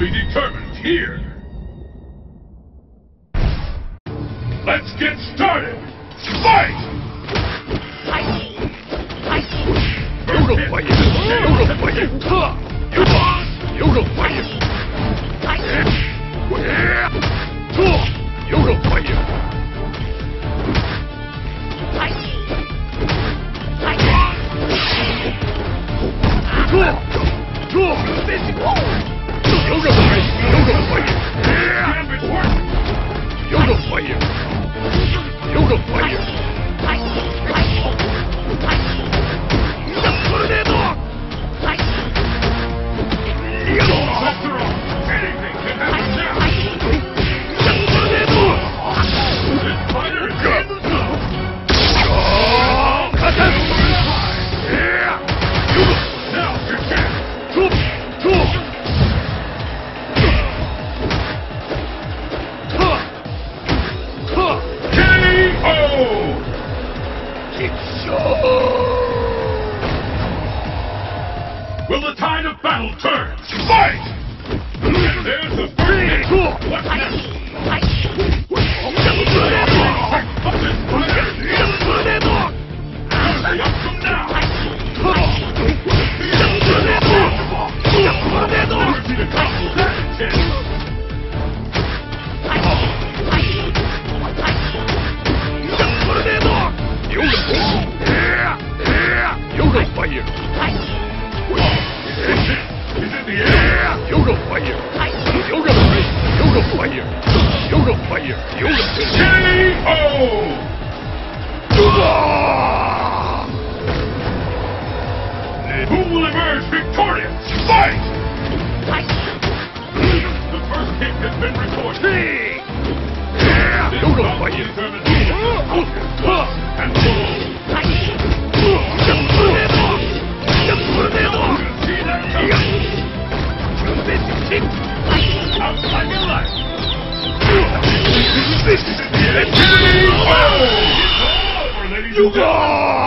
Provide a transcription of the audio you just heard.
be determined here. Let's get started! Fight! Will the tide of battle turn? Fight! And there's the first hit. What's next? Up from now. Liberty to come. That's it. Yoga fire! Is it the air? Yoga fire! Yoga fire! Yoga fire! Yoga fire! Yoga Who will emerge victorious? Fight! The first hit has been recorded. Yoga fire! And outside your life! This is the end! It's over, ladies and gentlemen!